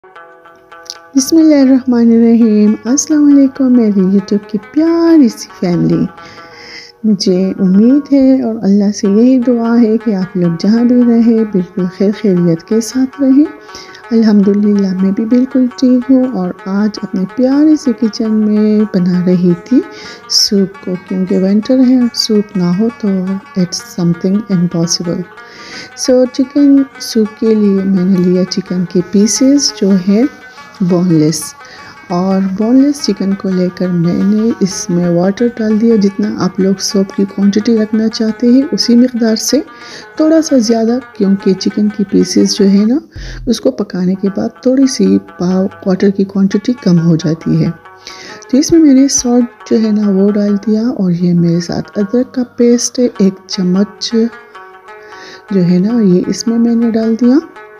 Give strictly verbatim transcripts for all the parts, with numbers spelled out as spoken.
बिस्मिल्लाहिर्रहमानिर्रहीम। अस्सलाम वालेकुम मेरी यूट्यूब की प्यारी सी फैमिली। मुझे उम्मीद है और अल्लाह से यही दुआ है कि आप लोग जहाँ भी रहें बिल्कुल खैर खैरियत के साथ रहें। अल्हम्दुलिल्लाह मैं भी बिल्कुल ठीक हूँ और आज अपने प्यारे से किचन में बना रही थी सूप को, क्योंकि विंटर है और सूप ना हो तो it's something impossible. So chicken soup के लिए मैंने लिया चिकन के पीसेस जो है बोनलेस, और बोनलेस चिकन को लेकर मैंने इसमें वाटर डाल दिया। जितना आप लोग सूप की क्वांटिटी रखना चाहते हैं उसी मिक़दार से थोड़ा सा ज़्यादा, क्योंकि चिकन की पीसेस जो है ना उसको पकाने के बाद थोड़ी सी वाटर की क्वांटिटी कम हो जाती है। तो इसमें मैंने सॉल्ट जो है ना वो डाल दिया, और ये मेरे साथ अदरक का पेस्ट है एक चम्मच जो है ना ये इसमें मैंने डाल दिया,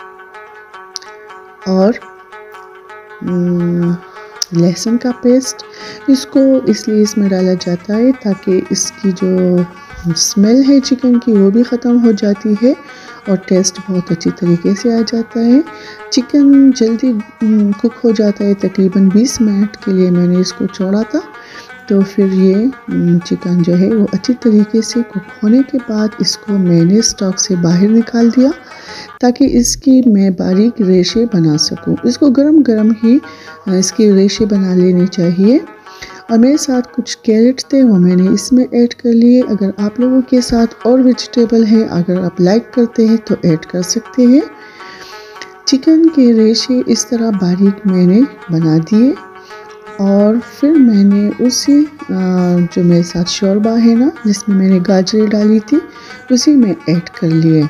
और लहसुन का पेस्ट। इसको इसलिए इसमें डाला जाता है ताकि इसकी जो स्मेल है चिकन की वो भी ख़त्म हो जाती है और टेस्ट बहुत अच्छी तरीके से आ जाता है। चिकन जल्दी कुक हो जाता है, तकरीबन बीस मिनट के लिए मैंने इसको छोड़ा था। तो फिर ये चिकन जो है वो अच्छी तरीके से कुक होने के बाद इसको मैंने स्टॉक से बाहर निकाल दिया ताकि इसकी मैं बारीक रेशे बना सकूं। इसको गरम गरम ही इसकी रेशे बना लेनी चाहिए। और मेरे साथ कुछ कैरेट थे वो मैंने इसमें ऐड कर लिए। अगर आप लोगों के साथ और वेजिटेबल है अगर आप लाइक करते हैं तो ऐड कर सकते हैं। चिकन के रेशे इस तरह बारीक मैंने बना दिए, और फिर मैंने उसी जो मेरे साथ शोरबा है ना जिसमें मैंने गाजरें डाली थी उसी में ऐड कर लिए।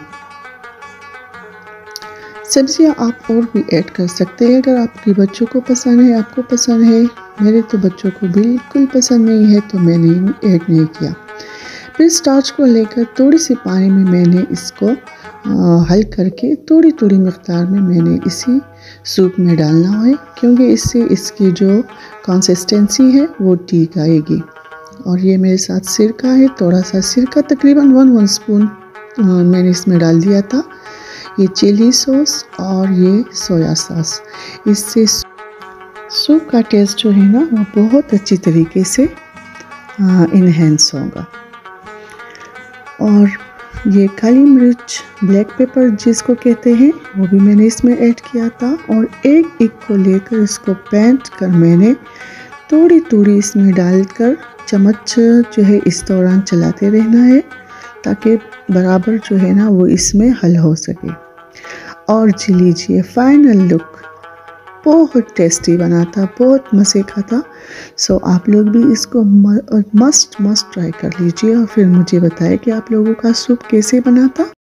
सब्जियां आप और भी ऐड कर सकते हैं अगर आपके बच्चों को पसंद है, आपको पसंद है। मेरे तो बच्चों को बिल्कुल पसंद नहीं है तो मैंने ऐड नहीं किया। फिर स्टार्च को लेकर थोड़ी सी पानी में मैंने इसको आ, हल करके थोड़ी थोड़ी मिक़दार में मैंने इसी सूप में डालना है, क्योंकि इससे इसकी जो कंसिस्टेंसी है वो ठीक आएगी। और ये मेरे साथ सिरका है, थोड़ा सा सिरका तकरीबन वन वन स्पून मैंने इसमें डाल दिया था। ये चिली सॉस और ये सोया सॉस, इससे सूप का टेस्ट जो है ना वो बहुत अच्छी तरीके से इन्हेंस होगा। और ये काली मिर्च ब्लैक पेपर जिसको कहते हैं वो भी मैंने इसमें ऐड किया था, और एक एक को लेकर इसको पैंट कर मैंने थोड़ी थोड़ी इसमें डालकर चम्मच जो है इस दौरान चलाते रहना है ताकि बराबर जो है ना वो इसमें हल हो सके। और जी लीजिए फाइनल लुक बहुत टेस्टी बना था, बहुत मज़े का था। सो आप लोग भी इसको मस्ट मस्ट ट्राई कर लीजिए और फिर मुझे बताएं कि आप लोगों का सूप कैसे बना था।